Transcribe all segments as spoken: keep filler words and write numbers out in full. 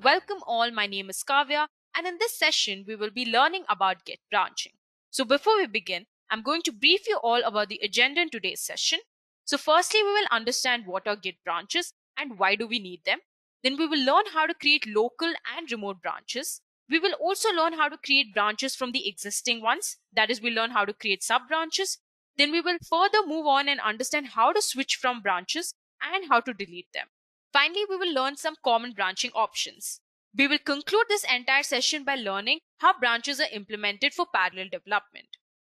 Welcome all, my name is Kavya, and in this session, we will be learning about Git branching. So before we begin, I'm going to brief you all about the agenda in today's session. So firstly, we will understand what are Git branches and why do we need them. Then we will learn how to create local and remote branches. We will also learn how to create branches from the existing ones. That is, we learn how to create sub-branches. Then we will further move on and understand how to switch from branches and how to delete them. Finally, we will learn some common branching options. We will conclude this entire session by learning how branches are implemented for parallel development.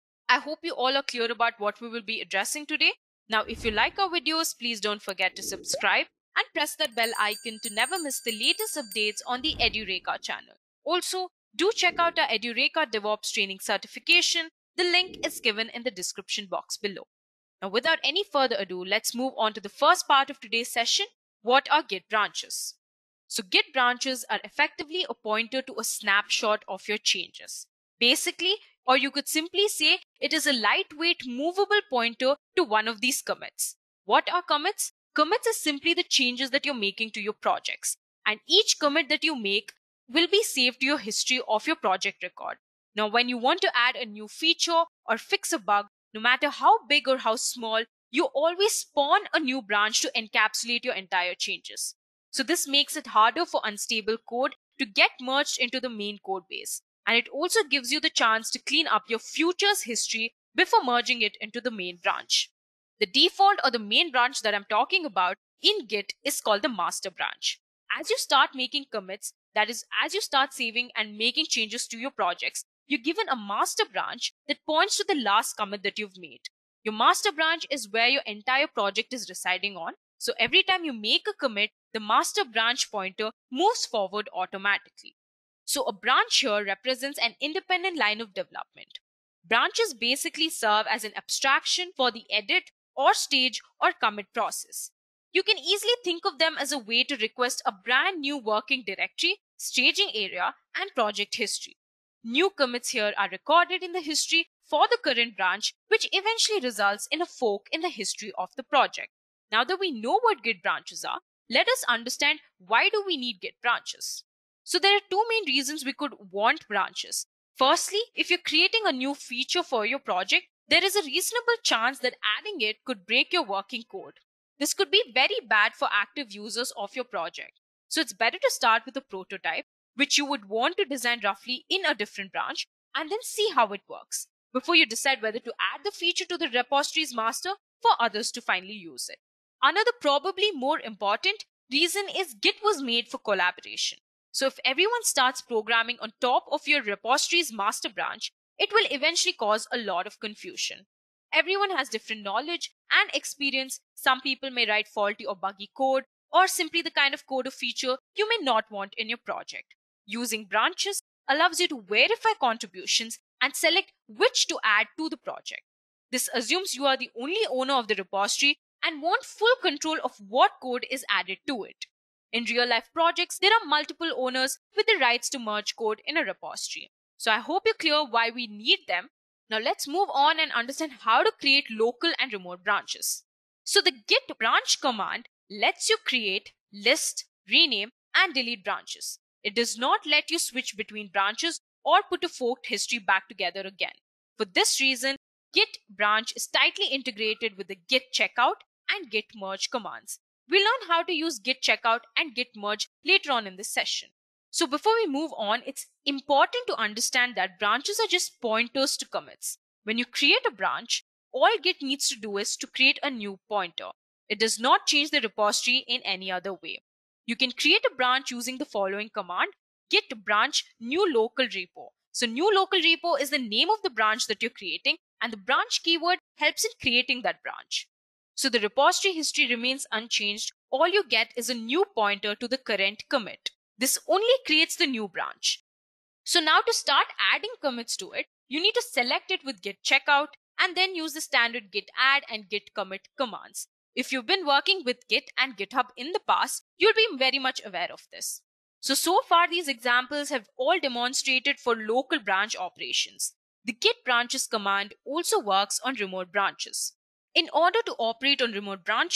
I hope you all are clear about what we will be addressing today. Now, if you like our videos, please don't forget to subscribe and press that bell icon to never miss the latest updates on the Edureka channel. Also, do check out our Edureka DevOps training certification. The link is given in the description box below. Now, without any further ado, let's move on to the first part of today's session. What are Git branches? So Git branches are effectively a pointer to a snapshot of your changes. Basically, or you could simply say it is a lightweight movable pointer to one of these commits. What are commits? Commits is simply the changes that you're making to your projects, and each commit that you make will be saved to your history of your project record. Now, when you want to add a new feature or fix a bug, no matter how big or how small, you always spawn a new branch to encapsulate your entire changes. So this makes it harder for unstable code to get merged into the main code base. And it also gives you the chance to clean up your future's history before merging it into the main branch. The default or the main branch that I'm talking about in Git is called the master branch. As you start making commits, that is, as you start saving and making changes to your projects, you're given a master branch that points to the last commit that you've made. Your master branch is where your entire project is residing on. So every time you make a commit, the master branch pointer moves forward automatically. So a branch here represents an independent line of development. Branches basically serve as an abstraction for the edit or stage or commit process. You can easily think of them as a way to request a brand new working directory, staging area, and project history. New commits here are recorded in the history for the current branch, which eventually results in a fork in the history of the project. Now that we know what Git branches are, let us understand why do we need Git branches. So there are two main reasons we could want branches. Firstly, if you're creating a new feature for your project, there is a reasonable chance that adding it could break your working code. This could be very bad for active users of your project. So it's better to start with a prototype, which you would want to design roughly in a different branch, and then see how it works before you decide whether to add the feature to the repository's master for others to finally use it. Another probably more important reason is Git was made for collaboration. So if everyone starts programming on top of your repository's master branch, it will eventually cause a lot of confusion. Everyone has different knowledge and experience. Some people may write faulty or buggy code, or simply the kind of code or feature you may not want in your project. Using branches allows you to verify contributions and select which to add to the project. This assumes you are the only owner of the repository and want full control of what code is added to it. In real-life projects, there are multiple owners with the rights to merge code in a repository. So I hope you're clear why we need them. Now let's move on and understand how to create local and remote branches. So the git branch command lets you create, list, rename, and delete branches. It does not let you switch between branches or put a forked history back together again. For this reason, git branch is tightly integrated with the git checkout and git merge commands. We'll learn how to use git checkout and git merge later on in this session. So before we move on, it's important to understand that branches are just pointers to commits. When you create a branch, all Git needs to do is to create a new pointer. It does not change the repository in any other way. You can create a branch using the following command: git branch new local repo. So new local repo is the name of the branch that you're creating, and the branch keyword helps in creating that branch. So the repository history remains unchanged. All you get is a new pointer to the current commit. This only creates the new branch. So now to start adding commits to it, you need to select it with git checkout and then use the standard git add and git commit commands. If you've been working with Git and GitHub in the past, you'll be very much aware of this. So, so far these examples have all demonstrated for local branch operations. The git branches command also works on remote branches. In order to operate on remote branches,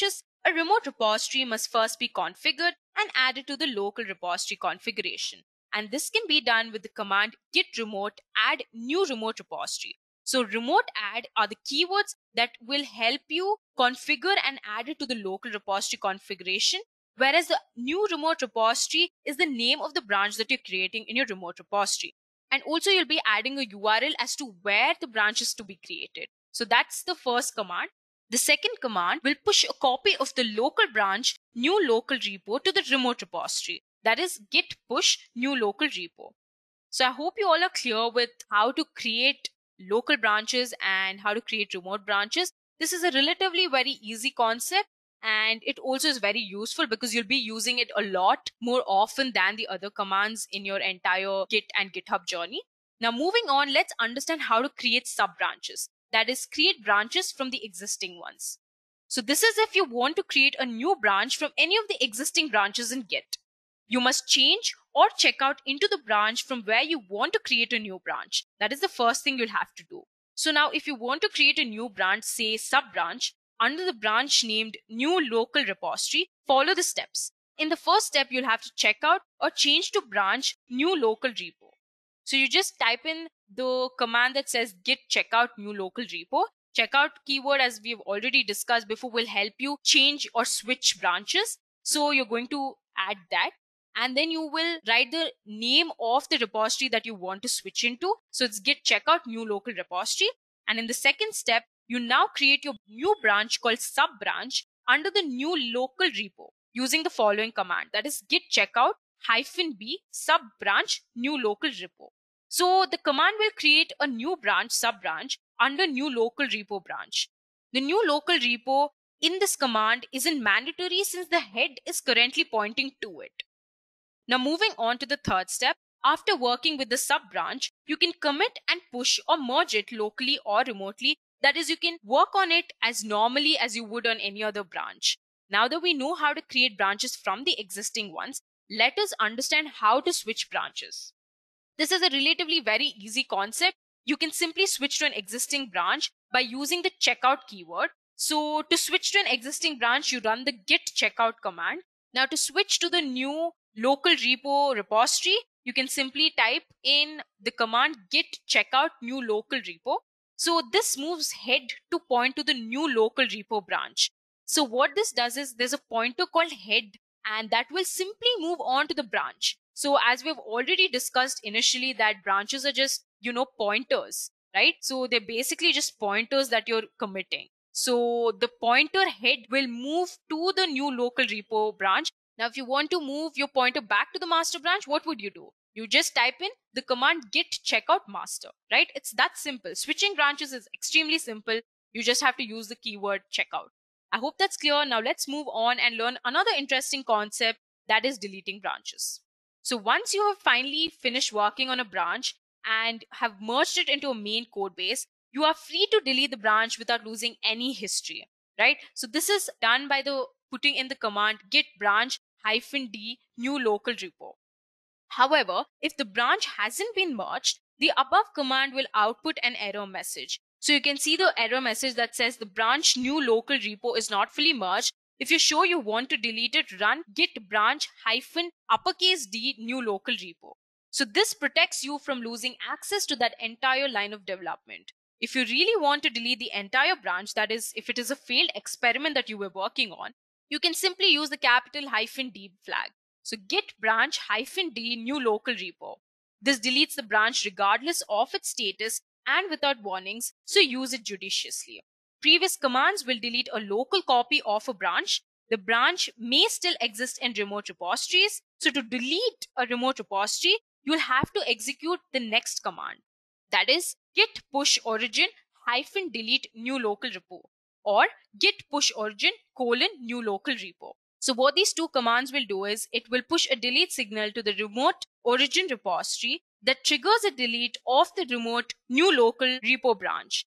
A remote repository must first be configured and added to the local repository configuration. And this can be done with the command git remote add new remote repository. So remote add are the keywords that will help you configure and add it to the local repository configuration, whereas the new remote repository is the name of the branch that you're creating in your remote repository. And also you'll be adding a U R L as to where the branch is to be created. So that's the first command. The second command will push a copy of the local branch new local repo to the remote repository. That is git push new local repo. So I hope you all are clear with how to create local branches and how to create remote branches. This is a relatively very easy concept, and it also is very useful because you'll be using it a lot more often than the other commands in your entire Git and GitHub journey. Now moving on, let's understand how to create sub branches. That is, create branches from the existing ones. So this is if you want to create a new branch from any of the existing branches in Git. You must change or check out into the branch from where you want to create a new branch. That is the first thing you'll have to do. So now if you want to create a new branch, say sub branch, under the branch named new local repository, follow the steps. In the first step, you'll have to check out or change to branch new local repo. So you just type in the command that says git checkout new local repo. Checkout keyword, as we've already discussed before, will help you change or switch branches. So you're going to add that. And then you will write the name of the repository that you want to switch into. So it's git checkout new local repository. And in the second step, you now create your new branch called sub branch under the new local repo using the following command. That is git checkout hyphen b sub branch new local repo. So the command will create a new branch sub branch under new local repo branch. The new local repo in this command isn't mandatory since the head is currently pointing to it. Now moving on to the third step, after working with the sub branch, you can commit and push or merge it locally or remotely. That is, you can work on it as normally as you would on any other branch. Now that we know how to create branches from the existing ones, let us understand how to switch branches. This is a relatively very easy concept. You can simply switch to an existing branch by using the checkout keyword. So to switch to an existing branch, you run the git checkout command. Now to switch to the new local repo repository, you can simply type in the command git checkout new local repo. So this moves head to point to the new local repo branch. So what this does is there's a pointer called head, and that will simply move on to the branch. So as we've already discussed initially, that branches are just, you know, pointers, right? So they're basically just pointers that you're committing. So the pointer head will move to the new local repo branch. Now, if you want to move your pointer back to the master branch, what would you do? You just type in the command git checkout master, right? It's that simple. Switching branches is extremely simple. You just have to use the keyword checkout. I hope that's clear. Now let's move on and learn another interesting concept, that is deleting branches. So once you have finally finished working on a branch and have merged it into a main code base, you are free to delete the branch without losing any history, right? So this is done by the putting in the command git branch hyphen d new local repo. However, if the branch hasn't been merged, the above command will output an error message. So you can see the error message that says the branch new local repo is not fully merged. If you're sure you want to delete it, run git branch hyphen uppercase d new local repo. So this protects you from losing access to that entire line of development. If you really want to delete the entire branch, that is, if it is a failed experiment that you were working on, you can simply use the capital hyphen d flag. So git branch hyphen d new local repo. This deletes the branch regardless of its status and without warnings, so use it judiciously. Previous commands will delete a local copy of a branch. The branch may still exist in remote repositories. So to delete a remote repository, you'll have to execute the next command. That is git push origin hyphen delete new local repo, or git push origin colon new local repo. So what these two commands will do is it will push a delete signal to the remote origin repository that triggers a delete of the remote new local repo branch.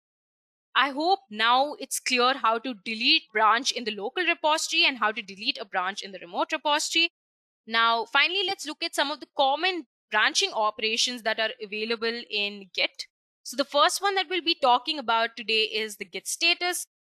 I hope now it's clear how to delete branch in the local repository and how to delete a branch in the remote repository. Now, finally, let's look at some of the common branching operations that are available in Git. So the first one that we'll be talking about today is the git status.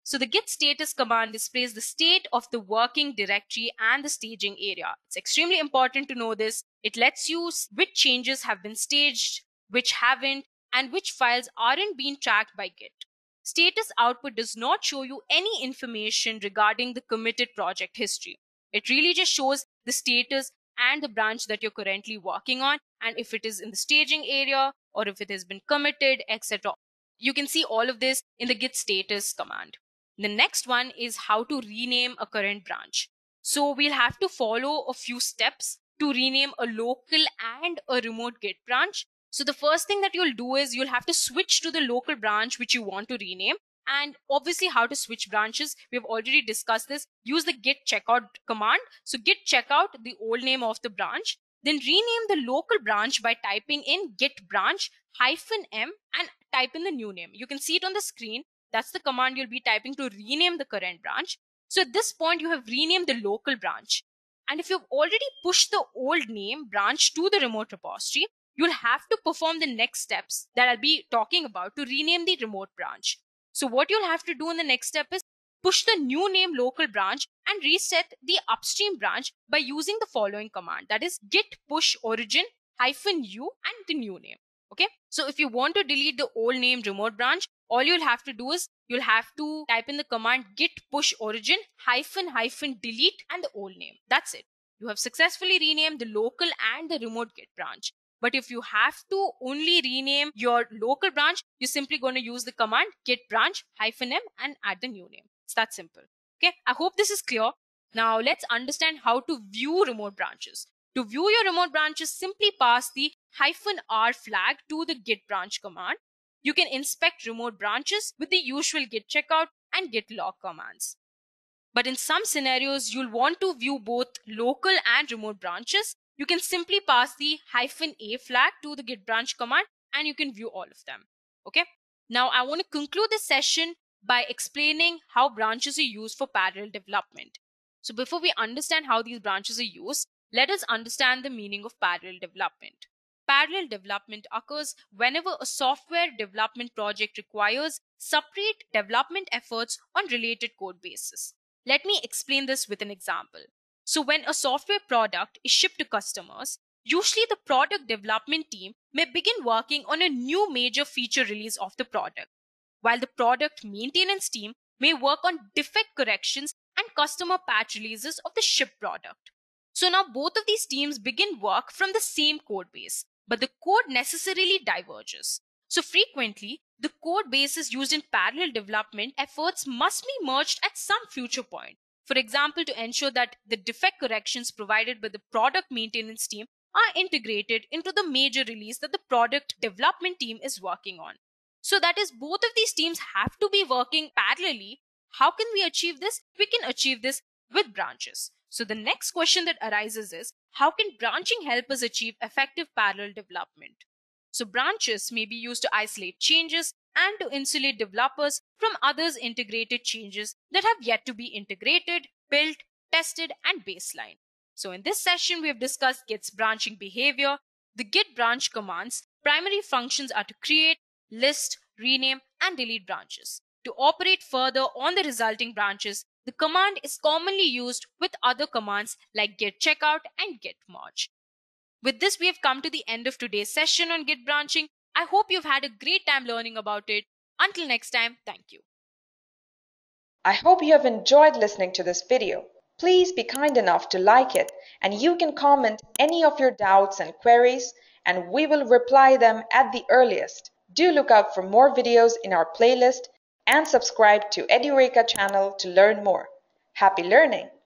So the git status command displays the state of the working directory and the staging area. It's extremely important to know this. It lets you s- which changes have been staged, which haven't, and which files aren't being tracked by Git. Status output does not show you any information regarding the committed project history. It really just shows the status and the branch that you're currently working on, and if it is in the staging area or if it has been committed, et cetera. You can see all of this in the git status command. The next one is how to rename a current branch. So we'll have to follow a few steps to rename a local and a remote Git branch. So the first thing that you'll do is you'll have to switch to the local branch which you want to rename. And obviously how to switch branches, we've already discussed this. Use the git checkout command. So git checkout the old name of the branch, then rename the local branch by typing in git branch hyphen m and type in the new name. You can see it on the screen. That's the command you'll be typing to rename the current branch. So at this point, you have renamed the local branch. And if you've already pushed the old name branch to the remote repository, you'll have to perform the next steps that I'll be talking about to rename the remote branch. So what you'll have to do in the next step is push the new name local branch and reset the upstream branch by using the following command. That is git push origin hyphen u and the new name. Okay. So if you want to delete the old name remote branch, all you'll have to do is you'll have to type in the command git push origin hyphen hyphen delete and the old name. That's it. You have successfully renamed the local and the remote Git branch. But if you have to only rename your local branch, you're simply going to use the command git branch hyphen m and add the new name. It's that simple. Okay, I hope this is clear. Now let's understand how to view remote branches. To view your remote branches, simply pass the hyphen r flag to the git branch command. You can inspect remote branches with the usual git checkout and git log commands. But in some scenarios, you'll want to view both local and remote branches. You can simply pass the hyphen a flag to the git branch command and you can view all of them. Okay. Now I want to conclude this session by explaining how branches are used for parallel development. So before we understand how these branches are used, let us understand the meaning of parallel development. Parallel development occurs whenever a software development project requires separate development efforts on related code bases. Let me explain this with an example. So when a software product is shipped to customers, usually the product development team may begin working on a new major feature release of the product, while the product maintenance team may work on defect corrections and customer patch releases of the shipped product. So now both of these teams begin work from the same code base, but the code necessarily diverges. So frequently, the code bases used in parallel development efforts must be merged at some future point. For example, to ensure that the defect corrections provided by the product maintenance team are integrated into the major release that the product development team is working on. So that is, both of these teams have to be working parallelly. How can we achieve this? We can achieve this with branches. So the next question that arises is, how can branching help us achieve effective parallel development? So branches may be used to isolate changes and to insulate developers from others' integrated changes that have yet to be integrated, built, tested, and baseline. So in this session, we have discussed Git's branching behavior. The Git branch commands' primary functions are to create, list, rename, and delete branches. To operate further on the resulting branches, the command is commonly used with other commands like git checkout and git merge. With this, we have come to the end of today's session on Git branching. I hope you've had a great time learning about it. Until next time, thank you. I hope you have enjoyed listening to this video. Please be kind enough to like it, and you can comment any of your doubts and queries, and we will reply them at the earliest. Do look out for more videos in our playlist and subscribe to Edureka channel to learn more. Happy learning!